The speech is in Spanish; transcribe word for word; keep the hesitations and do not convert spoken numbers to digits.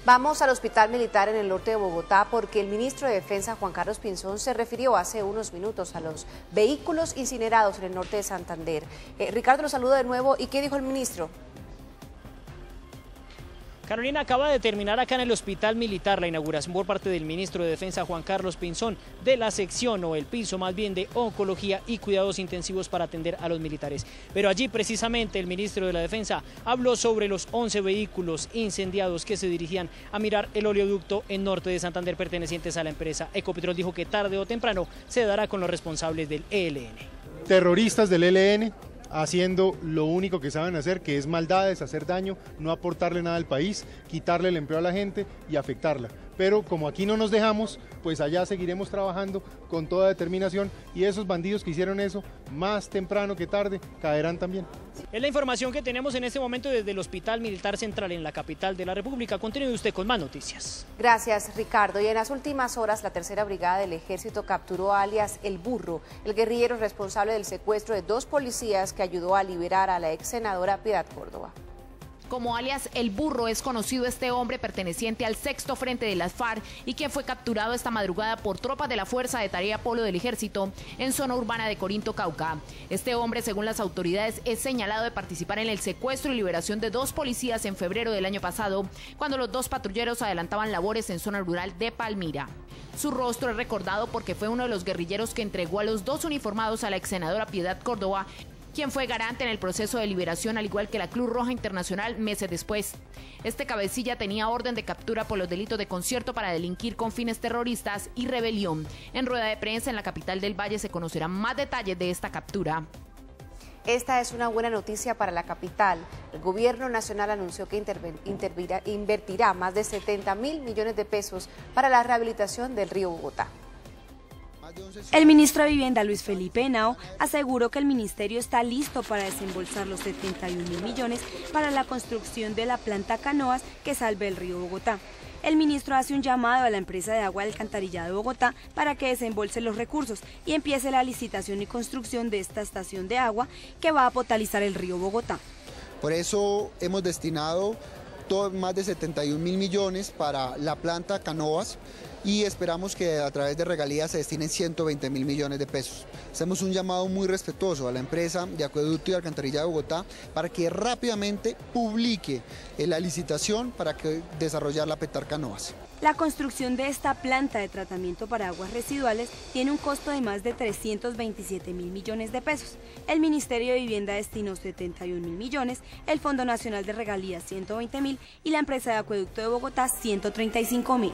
Vamos al Hospital Militar en el norte de Bogotá porque el ministro de Defensa, Juan Carlos Pinzón, se refirió hace unos minutos a los vehículos incinerados en el norte de Santander. Eh, Ricardo, lo saludo de nuevo. ¿Y qué dijo el ministro? Carolina, acaba de terminar acá en el Hospital Militar la inauguración por parte del ministro de Defensa, Juan Carlos Pinzón, de la sección o el piso más bien de oncología y cuidados intensivos para atender a los militares. Pero allí precisamente el ministro de la Defensa habló sobre los once vehículos incendiados que se dirigían a mirar el oleoducto en norte de Santander pertenecientes a la empresa Ecopetrol. Dijo que tarde o temprano se dará con los responsables del E L N. Terroristas del E L N haciendo lo único que saben hacer, que es maldades, hacer daño, no aportarle nada al país, quitarle el empleo a la gente y afectarla. Pero como aquí no nos dejamos, pues allá seguiremos trabajando con toda determinación y esos bandidos que hicieron eso, más temprano que tarde, caerán también. Es la información que tenemos en este momento desde el Hospital Militar Central en la capital de la República. Continúe usted con más noticias. Gracias, Ricardo. Y en las últimas horas, la tercera brigada del Ejército capturó a alias El Burro, el guerrillero responsable del secuestro de dos policías que ayudó a liberar a la ex senadora Piedad Córdoba. Como alias El Burro es conocido este hombre perteneciente al sexto frente de las FARC y quien fue capturado esta madrugada por tropas de la Fuerza de Tarea Polo del Ejército en zona urbana de Corinto, Cauca. Este hombre, según las autoridades, es señalado de participar en el secuestro y liberación de dos policías en febrero del año pasado, cuando los dos patrulleros adelantaban labores en zona rural de Palmira. Su rostro es recordado porque fue uno de los guerrilleros que entregó a los dos uniformados a la ex senadora Piedad Córdoba, quien fue garante en el proceso de liberación, al igual que la Cruz Roja Internacional meses después. Este cabecilla tenía orden de captura por los delitos de concierto para delinquir con fines terroristas y rebelión. En rueda de prensa en la capital del Valle se conocerán más detalles de esta captura. Esta es una buena noticia para la capital. El gobierno nacional anunció que invertirá más de setenta mil millones de pesos para la rehabilitación del río Bogotá. El ministro de Vivienda, Luis Felipe Henao, aseguró que el ministerio está listo para desembolsar los setenta y un mil millones para la construcción de la planta Canoas que salve el río Bogotá. El ministro hace un llamado a la empresa de agua del alcantarillado de Bogotá para que desembolse los recursos y empiece la licitación y construcción de esta estación de agua que va a potabilizar el río Bogotá. Por eso hemos destinado todo, más de setenta y un mil millones para la planta Canoas, y esperamos que a través de regalías se destinen ciento veinte mil millones de pesos. Hacemos un llamado muy respetuoso a la empresa de acueducto y alcantarillado de Bogotá para que rápidamente publique la licitación para que desarrollar la Petar Canoas. La construcción de esta planta de tratamiento para aguas residuales tiene un costo de más de trescientos veintisiete mil millones de pesos. El Ministerio de Vivienda destinó setenta y un mil millones, el Fondo Nacional de Regalías ciento veinte mil y la empresa de acueducto de Bogotá ciento treinta y cinco mil.